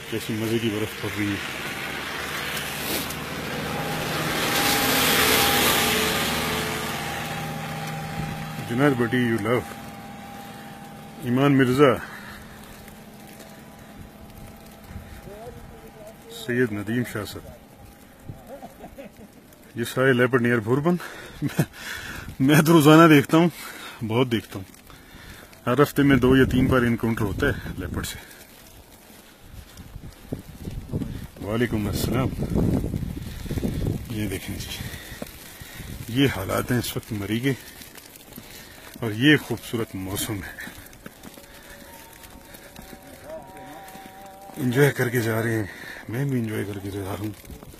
कैसी मजे की बर्फ पड़ रही है। जुनैद भट्टी यू लव, ईमान मिर्जा, सैयद नदीम शाह साहब, ये सारे लेपर्ड नियर भूरबन। मैं तो रोजाना देखता हूँ, बहुत देखता हूँ। हर हफ्ते में 2 या 3 बार इनकाउंटर होता है लेपर्ड से। वालेकुम अस्सलाम। ये देखें जी, ये हालात हैं इस वक्त मरी के, और ये खूबसूरत मौसम है। एंजॉय करके जा रहे हैं, मैं भी एंजॉय करके जा रहा हूँ।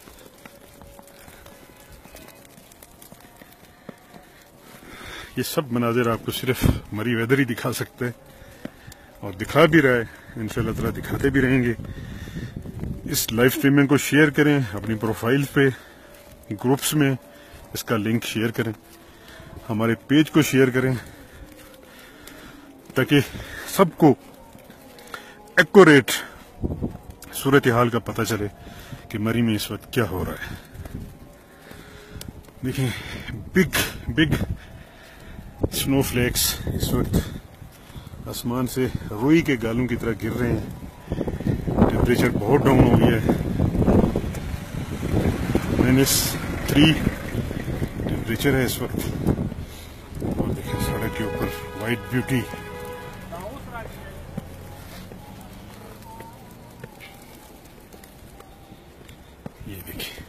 ये सब मनाजिर आपको सिर्फ मरी वेदर ही दिखा सकता है, और दिखा भी रहा है। इंशाल्लाह ताला दिखाते भी रहेंगे। इस लाइव स्ट्रीमिंग को शेयर करें अपनी प्रोफाइल पे, ग्रुप्स में इसका लिंक शेयर करें, हमारे पेज को शेयर करें, ताकि सबको एक्यूरेट सूरत हाल का पता चले कि मरी में इस वक्त क्या हो रहा है। देखिए, बिग बिग स्नोफ्लेक्स इस वक्त आसमान से रुई के गालों की तरह गिर रहे हैं। टेम्परेचर बहुत डाउन हो गया है, -3 टेम्परेचर है इस वक्त। और देखिए सड़क के ऊपर वाइट ब्यूटी। ये देखिए,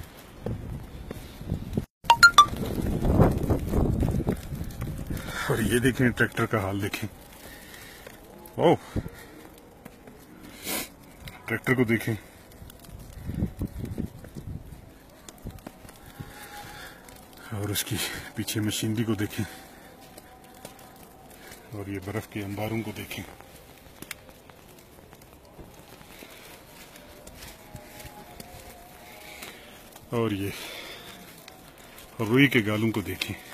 और ये देखें ट्रैक्टर का हाल देखें। ओह, ट्रैक्टर को देखें, और उसकी पीछे मशीनरी को देखें, और ये बर्फ के अंबारों को देखें। और ये रुई के गालों को देखें।